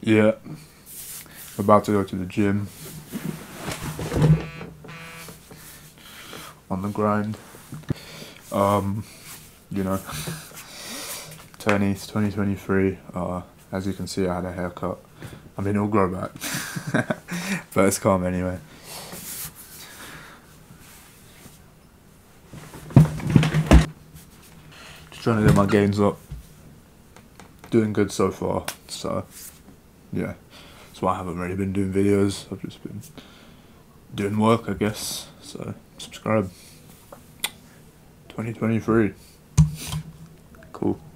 Yeah, about to go to the gym. On the grind. You know, 2023. As you can see, I had a haircut. I mean, it'll grow back, but it's calm anyway. Just trying to get my gains up. Doing good so far, so yeah, that's why I haven't really been doing videos. I've just been doing work, I guess. So subscribe. 2023. Cool.